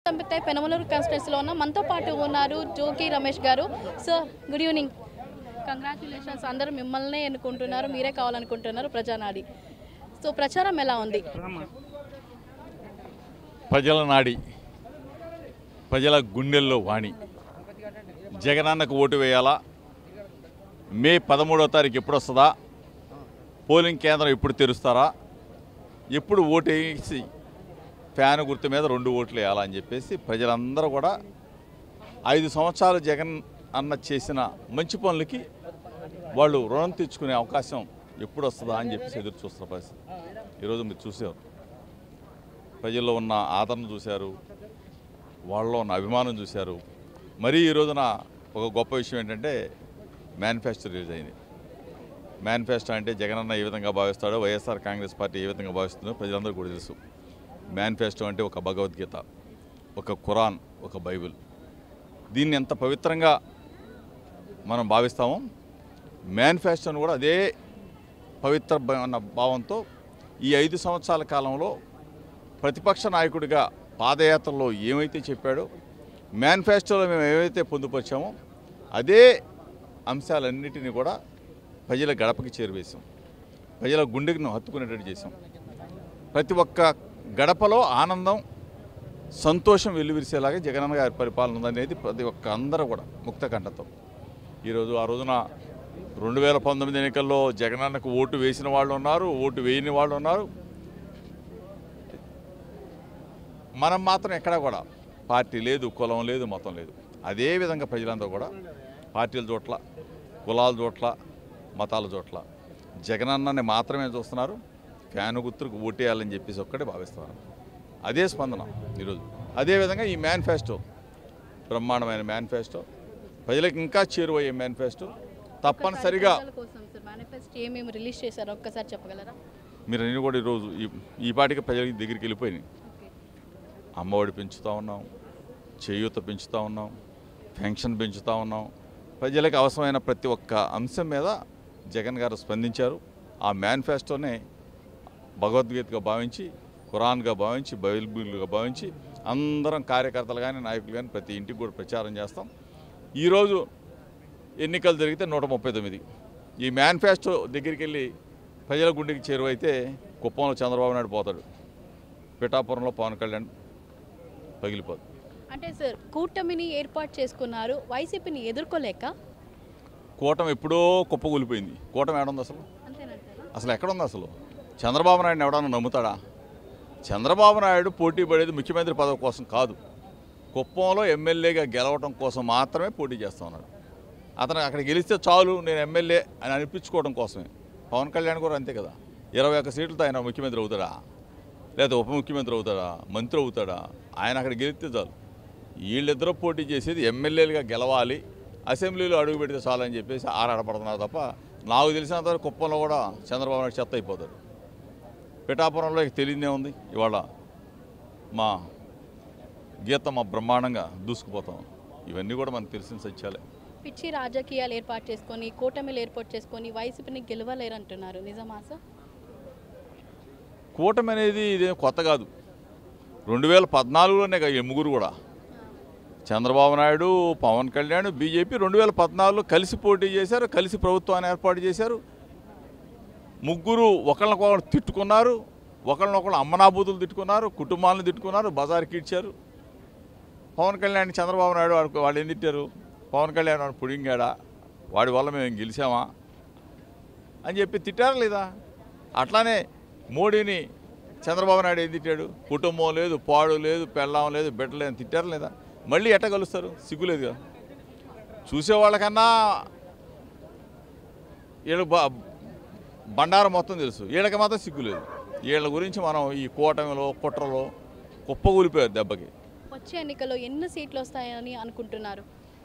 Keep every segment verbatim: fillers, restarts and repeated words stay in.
సంపత్తాయి పెనమలూరు కాన్స్టిట్యూన్సీలో ఉన్న మనతో పాటు ఉన్నారు జోగి రమేష్ గారు. Sir good evening, congratulations. అందరూ మిమ్మల్నే ఎన్నుకుంటున్నారు, మీరే కావాలనుకుంటున్నారు ప్రజానాడి. సో ప్రచారం ఎలా ఉంది? ప్రజల నాడి, ప్రజల గుండెల్లో వాణి. జగనన్నకు ఓటు వేయాలా? మే పదమూడవ తారీఖు ఎప్పుడు వస్తుందా? పోలింగ్ కేంద్రం ఎప్పుడు తెరుస్తారా? ఎప్పుడు ఓటు వేసి ఫ్యాన్ గుర్తు మీద రెండు ఓట్లు వేయాలా అని చెప్పేసి ప్రజలందరూ కూడా ఐదు సంవత్సరాలు జగన్ అన్న చేసిన మంచి పనులకి వాళ్ళు రుణం తెచ్చుకునే అవకాశం ఎప్పుడు వస్తుందా అని చెప్పేసి ఎదురు చూస్తున్న పరిస్థితి. ఈరోజు మీరు చూసారు, ప్రజల్లో ఉన్న ఆదరణ చూశారు, వాళ్ళలో ఉన్న అభిమానం చూశారు. మరీ ఈ రోజున ఒక గొప్ప విషయం ఏంటంటే మేనిఫెస్టో రిలీజ్ అయింది. మేనిఫెస్టో అంటే జగనన్న ఏ విధంగా భావిస్తాడో, వైఎస్ఆర్ కాంగ్రెస్ పార్టీ ఏ విధంగా భావిస్తుందో ప్రజలందరూ కూడా తెలుసు. మేనిఫెస్టో అంటే ఒక భగవద్గీత, ఒక ఖురాన్, ఒక బైబిల్. దీన్ని ఎంత పవిత్రంగా మనం భావిస్తామో మేనిఫెస్టోను కూడా అదే పవిత్ర భావంతో ఈ ఐదు సంవత్సరాల కాలంలో ప్రతిపక్ష నాయకుడిగా పాదయాత్రలో ఏమైతే చెప్పాడో, మేనిఫెస్టోలో మేము ఏమైతే పొందుపరిచామో అదే అంశాలన్నిటినీ కూడా ప్రజల గడపకి చేరువేశాం, ప్రజల గుండెకి హత్తుకునేటట్టు చేశాం. ప్రతి ఒక్క గడపలో ఆనందం, సంతోషం వెల్లువిరిసేలాగా జగనన్న గారి పరిపాలన ఉందనేది ప్రతి ఒక్క అందరూ కూడా ముక్త కంఠతో. ఈరోజు ఆ రోజున రెండు వేల పంతొమ్మిది ఎన్నికల్లో జగనన్నకు ఓటు వేసిన వాళ్ళు ఉన్నారు, ఓటు వేయని వాళ్ళు ఉన్నారు. మనం మాత్రం ఎక్కడా కూడా పార్టీ లేదు, కులం లేదు, మతం లేదు. అదేవిధంగా ప్రజలందరూ కూడా పార్టీల చోట్ల, కులాల చోట్ల, మతాల చోట్ల జగనన్నని మాత్రమే చూస్తున్నారు. ఫ్యాను గుర్తుకు ఓటేయాలని చెప్పేసి ఒక్కటే భావిస్తున్నారు. అదే స్పందన ఈరోజు. అదేవిధంగా ఈ మేనిఫెస్టో బ్రహ్మాండమైన మేనిఫెస్టో, ప్రజలకు ఇంకా చేరువయ్యే మేనిఫెస్టో. తప్పనిసరిగా ఏమేమి రిలీజ్ చేశారో ఒక్కసారి చెప్పగలరా? మీరు అన్నీ కూడా ఈరోజు ఈ ఈ పాటికి ప్రజలకి దగ్గరికి వెళ్ళిపోయినాయి. అమ్మఒడి పెంచుతూ ఉన్నాం, చేయూత పెంచుతూ ఉన్నాం, పెన్షన్ పెంచుతూ ఉన్నాం. ప్రజలకు అవసరమైన ప్రతి ఒక్క అంశం మీద జగన్ గారు స్పందించారు. ఆ మేనిఫెస్టోనే భగవద్గీతగా భావించి, ఖురాన్గా భావించి, బైబిల్గా భావించి అందరం కార్యకర్తలు కానీ నాయకులు కానీ ప్రతి ఇంటికి కూడా ప్రచారం చేస్తాం. ఈరోజు ఎన్నికలు జరిగితే నూట ముప్పై తొమ్మిది ఈ మేనిఫెస్టో దగ్గరికి వెళ్ళి ప్రజల గుండెకి చేరువైతే కుప్పంలో చంద్రబాబు నాయుడు పోతాడు, పిఠాపురంలో పవన్ కళ్యాణ్ పగిలిపోదు. అంటే సార్ కూటమిని ఏర్పాటు చేసుకున్నారు, వైసీపీని ఎదుర్కోలేక కూటమి ఎప్పుడో కుప్పకూలిపోయింది. కూటమి ఏడుంది అసలు? అసలు ఎక్కడుంది అసలు? చంద్రబాబు నాయుడు ఎవడన్నా నమ్ముతాడా? చంద్రబాబు నాయుడు పోటీ పడేది ముఖ్యమంత్రి పదవి కోసం కాదు, కుప్పంలో ఎమ్మెల్యేగా గెలవడం కోసం మాత్రమే పోటీ చేస్తూ ఉన్నాడు. అతను అక్కడ గెలిస్తే చాలు నేను ఎమ్మెల్యే అని అనిపించుకోవడం కోసమే. పవన్ కళ్యాణ్ కూడా అంతే కదా. ఇరవై ఒక్క సీట్లతో ఆయన ముఖ్యమంత్రి అవుతాడా, లేదా ఉప ముఖ్యమంత్రి అవుతాడా, మంత్రి అవుతాడా? ఆయన అక్కడ గెలిస్తే చాలు. వీళ్ళిద్దరూ పోటీ చేసేది ఎమ్మెల్యేలుగా గెలవాలి, అసెంబ్లీలో అడుగు పెడితే చాలని చెప్పేసి ఆరాటపడుతున్నారు తప్ప నాకు తెలిసినంతవరకు కుప్పంలో కూడా చంద్రబాబు నాయుడు చెత్త అయిపోతాడు. పిఠాపురంలో తెలియదే ఉంది. ఇవాళ మా గీత మా బ్రహ్మాండంగా దూసుకుపోతాం. ఇవన్నీ కూడా మనకు తెలిసిన సత్యాలే. పిచ్చి రాజకీయాలు ఏర్పాటు చేసుకొని, కూటమిలు ఏర్పాటు చేసుకొని వైసీపీని గెలవలేరంటున్నారు, నిజమా సార్? కూటమి అనేది ఇదేం కొత్త కాదు. రెండు వేల పద్నాలుగులోనే ఈ ముగ్గురు కూడా చంద్రబాబు నాయుడు, పవన్ కళ్యాణ్, బీజేపీ రెండు వేల పద్నాలుగులో కలిసి పోటీ చేశారు, కలిసి ప్రభుత్వాన్ని ఏర్పాటు చేశారు. ముగ్గురు ఒకళ్ళనొకళ్ళు తిట్టుకున్నారు, ఒకళ్ళనొకళ్ళు అమ్మనాబూతులు తిట్టుకున్నారు, కుటుంబాలను తిట్టుకున్నారు, బజార్కి ఇచ్చారు. పవన్ కళ్యాణ్, చంద్రబాబు నాయుడు వాడు వాళ్ళు ఏం తిట్టారు? పవన్ కళ్యాణ్ వాడు పుడింగాడా, వాడి వల్ల మేము గెలిచామా అని చెప్పి తిట్టారా లేదా? అట్లానే మోడీని చంద్రబాబు నాయుడు ఏం తిట్టాడు? కుటుంబం లేదు, పాడు లేదు, పెళ్ళాం లేదు, బిడ్డ లేదు తిట్టారా లేదా? మళ్ళీ ఎట్ట కలుస్తారు? సిగ్గులేదుగా. చూసేవాళ్ళకన్నా వీళ్ళ బండారం మొత్తం తెలుసు, వీళ్ళకి మాత్రం సిగ్గులేదు. వీళ్ళ గురించి మనం ఈ కూటమిలో కుట్రలో కుప్పగూలిపోయారు దెబ్బకి. వచ్చే ఎన్నికల్లో ఎన్ని సీట్లు వస్తాయని అనుకుంటున్నారు?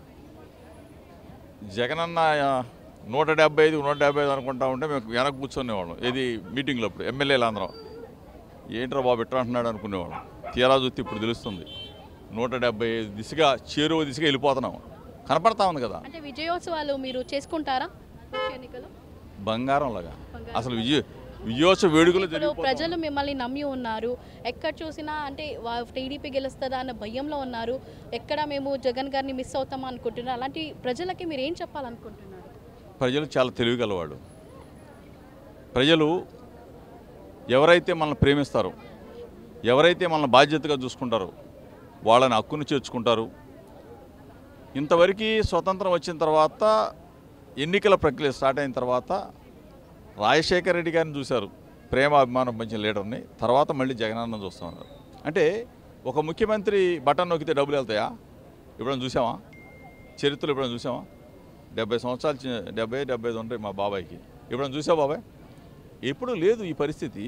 జగనన్న నూట డెబ్బై ఐదు నూట డెబ్బై ఐదు అనుకుంటా ఉంటే మేము వెనక్కి కూర్చునేవాళ్ళం. ఏది మీటింగ్లో అప్పుడు ఎమ్మెల్యేలు అందరం ఏంట్రా బాబు ఇట్లా అంటున్నాడు అనుకునేవాళ్ళం. తీరా చూస్తే ఇప్పుడు తెలుస్తుంది నూట డెబ్బై ఐదు దిశగా చేరువ దిశగా వెళ్ళిపోతున్నాం. కనపడతా ఉంది కదా. అంటే విజయోత్సవాలు మీరు చేసుకుంటారా ఎన్నికలు? బంగారం లాగా అసలు విజయ విజయోత్సవ వేడుకలు ఇప్పుడు జరిగిపోతాయి. ప్రజలు మిమ్మల్ని నమ్మి ఉన్నారు. ఎక్కడ చూసినా అంటే టీడీపీ గెలుస్తుందా అన్న భయంలో ఉన్నారు. ఎక్కడ మేము జగన్ గారిని మిస్ అవుతామా అనుకుంటున్నారు. అలాంటి ప్రజలకి మీరు ఏం చెప్పాలనుకుంటున్నారు? ప్రజలు చాలా తెలివిగలవాడు. ప్రజలు ఎవరైతే మనల్ని ప్రేమిస్తారో, ఎవరైతే మనల్ని బాధ్యతగా చూసుకుంటారో వాళ్ళని హక్కును చేర్చుకుంటారు. ఇంతవరకు స్వతంత్రం వచ్చిన తర్వాత ఎన్నికల ప్రక్రియ స్టార్ట్ అయిన తర్వాత రాజశేఖర రెడ్డి గారిని చూశారు, ప్రేమ అభిమానం పంచిన లీడర్ని. తర్వాత మళ్ళీ జగనన్న చూస్తూ ఉన్నారు. అంటే ఒక ముఖ్యమంత్రి బటన్ నొక్కితే డబ్బులు వెళ్తాయా? ఎప్పుడైనా చూసామా? చరిత్రలో ఎప్పుడైనా చూసామా? డెబ్బై సంవత్సరాలు చి- డెబ్బై డెబ్బై ఐదు ఉంటాయి మా బాబాయ్కి. ఎప్పుడైనా చూసావా బాబాయ్? ఎప్పుడూ లేదు ఈ పరిస్థితి.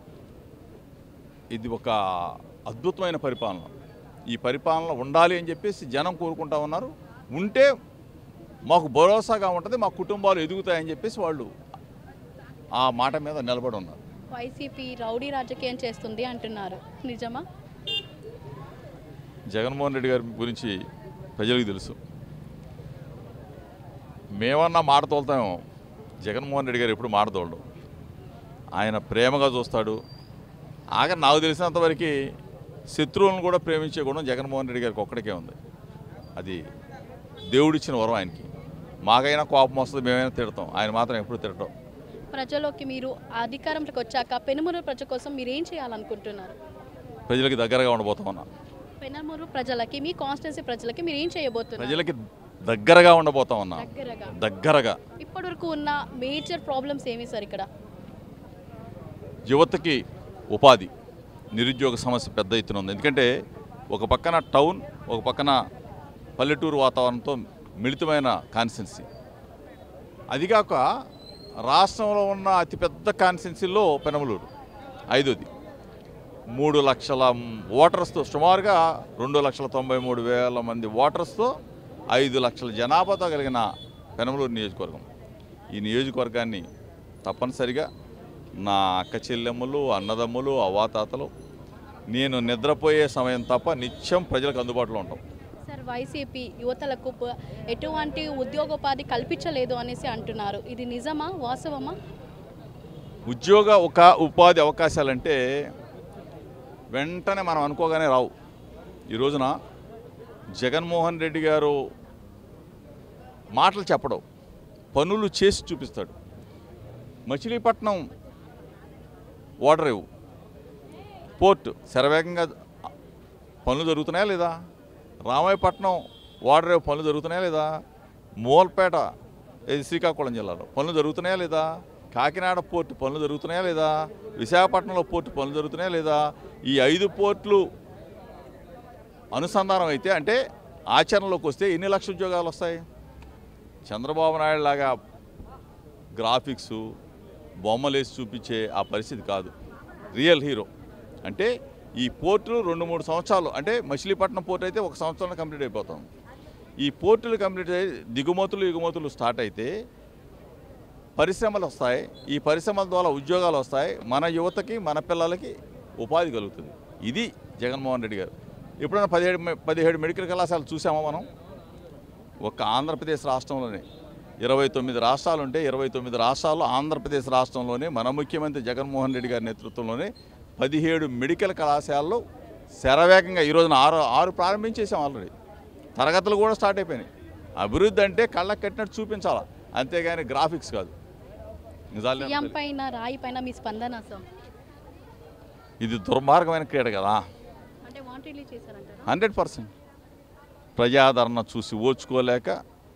ఇది ఒక అద్భుతమైన పరిపాలన. ఈ పరిపాలన ఉండాలి అని చెప్పేసి జనం కోరుకుంటా ఉన్నారు. ఉంటే మాకు భరోసాగా ఉంటుంది, మా కుటుంబాలు ఎదుగుతాయని చెప్పేసి వాళ్ళు ఆ మాట మీద నిలబడి ఉన్నారు. వైసీపీ రౌడీ రాజకీయం చేస్తుంది అంటున్నారు, నిజమా? జగన్మోహన్ రెడ్డి గారి గురించి ప్రజలకు తెలుసు. మేమన్నా మాట తోలుతామేమో, జగన్మోహన్ రెడ్డి గారు ఎప్పుడు మాట తోలడు. ఆయన ప్రేమగా చూస్తాడు. ఆగా నాకు తెలిసినంతవరకు శత్రువులను కూడా ప్రేమించే గుణం జగన్మోహన్ రెడ్డి గారికి ఒక్కడికే ఉంది. అది దేవుడిచ్చిన వరం ఆయనకి. మాకైనా కోపం వస్తుంది, మేమైనా తిడతాం, ఆయన మాత్రం ఎప్పుడు తిడతాం. ప్రజలోకి మీరు అధికారంలోకి వచ్చాక పెనుమూరు ప్రజల కోసం మీరు ఏం చేయాలనుకుంటున్నారు? ప్రజలకి దగ్గరగా ఉండబోతా ఉన్నా. పెనుమూరు ప్రజలకి, మీ కాన్స్టిట్యున్సీ ప్రజలకి మీరు ఏం చేయబోతున్నారు? ప్రజలకి దగ్గరగా ఉండబోతా ఉన్నా. దగ్గరగా దగ్గరగా ఇప్పటివరకు ఉన్న మేజర్ ప్రాబ్లమ్స్ ఏమి సార్ ఇక్కడ? యువతకి ఉపాధి, నిరుద్యోగ సమస్య పెద్ద ఎత్తున ఉంది. ఎందుకంటే ఒక పక్కన టౌన్, ఒక పక్కన పల్లెటూరు వాతావరణంతో మిళితమైన కాన్స్టిట్యున్సీ. అదిగాక రాష్ట్రంలో ఉన్న అతిపెద్ద కాన్స్టిట్యున్సీలో పెనమలూరు ఐదోది. మూడు లక్షల ఓటర్స్తో, సుమారుగా రెండు లక్షల తొంభై మూడు వేల మంది ఓటర్స్తో ఐదు లక్షల జనాభాతో కలిగిన పెనమలూరు నియోజకవర్గం. ఈ నియోజకవర్గాన్ని తప్పనిసరిగా నా అక్క చెల్లెమ్మలు, అన్నదమ్ములు, అవ్వాతాతలు, నేను నిద్రపోయే సమయం తప్ప నిత్యం ప్రజలకు అందుబాటులో ఉంటాం. సార్, వైసీపీ యువతలకు ప- ఎటువంటి ఉద్యోగోపాధి కల్పించలేదు అనేసి అంటున్నారు. ఇది నిజమా, వాస్తవమా? ఉద్యోగ ఒక ఉపాధి అవకాశాలంటే వెంటనే మనం అనుకోగానే రావు. ఈ రోజున జగన్మోహన్ రెడ్డి గారు మాటలు చెప్పడం, పనులు చేసి చూపిస్తాడు. మచిలీపట్నం ఓడరేవు పోర్ట్ శరవేగంగా పనులు జరుగుతున్నాయా లేదా? రామాయపట్నం ఓడరేవు పనులు జరుగుతున్నాయా లేదా? మూలపేట ఇది శ్రీకాకుళం జిల్లాలో పనులు జరుగుతున్నాయా లేదా? కాకినాడ పోర్టు పనులు జరుగుతున్నాయా లేదా? విశాఖపట్నంలో పోర్టు పనులు జరుగుతున్నాయా లేదా? ఈ ఐదు పోర్టులు అనుసంధానం అయితే, అంటే ఆచరణలోకి వస్తే ఎన్ని లక్షల ఉద్యోగాలు వస్తాయి? చంద్రబాబు నాయుడు లాగా గ్రాఫిక్సు బొమ్మలు వేసి చూపించే ఆ పరిస్థితి కాదు. రియల్ హీరో అంటే ఈ పోర్టులు రెండు మూడు సంవత్సరాలు, అంటే మచిలీపట్నం పోర్టు అయితే ఒక సంవత్సరంలో కంప్లీట్ అయిపోతాం. ఈ పోర్టులు కంప్లీట్ అయ్యి దిగుమతులు ఎగుమతులు స్టార్ట్ అయితే పరిశ్రమలు వస్తాయి. ఈ పరిశ్రమల ద్వారా ఉద్యోగాలు వస్తాయి. మన యువతకి, మన పిల్లలకి ఉపాధి కలుగుతుంది. ఇది జగన్మోహన్ రెడ్డి గారు. ఎప్పుడైనా పదిహేడు పదిహేడు మెడికల్ కళాశాలలు చూసామా మనం? ఒక ఆంధ్రప్రదేశ్ రాష్ట్రంలోనే ఇరవై తొమ్మిది రాష్ట్రాలు ఉంటే ఇరవై తొమ్మిది రాష్ట్రాల్లో ఆంధ్రప్రదేశ్ రాష్ట్రంలోనే మన ముఖ్యమంత్రి జగన్మోహన్ రెడ్డి గారి నేతృత్వంలోనే పదిహేడు మెడికల్ కళాశాలలో శరవేగంగా ఈరోజున ఆరు ఆరు ప్రారంభించేసాం ఆల్రెడీ. తరగతులు కూడా స్టార్ట్ అయిపోయినాయి. అభివృద్ధి అంటే కళ్ళకు కట్టినట్టు చూపించాలా, అంతేగాని గ్రాఫిక్స్ కాదు. నిజాలు సీఎం పైన, రాయి పైన మీ స్పందన సార్? ఇది దుర్మార్గమైన క్రీడ కదా. అంటే వాంటెడ్లీ చేశారంటారా? హండ్రెడ్ పర్సెంట్ ప్రజాదరణ చూసి ఓర్చుకోలేక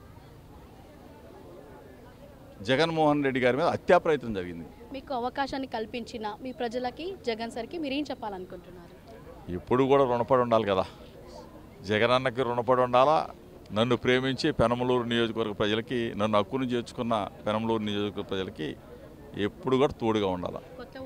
జగన్మోహన్ రెడ్డి గారి మీద హత్యా ప్రయత్నం జరిగింది. మీకు అవకాశాన్ని కల్పించిన మీ ప్రజలకి, జగన్ సార్కి మీరు ఏం చెప్పాలనుకుంటున్నారు? ఎప్పుడు కూడా రుణపడి ఉండాలి కదా. జగనన్నకి రుణపడి ఉండాలా. నన్ను ప్రేమించి పెనమలూరు నియోజకవర్గ ప్రజలకి, నన్ను హక్కును చేర్చుకున్న పెనమలూరు నియోజకవర్గ ప్రజలకి ఎప్పుడు కూడా తోడుగా ఉండాలి. కొత్త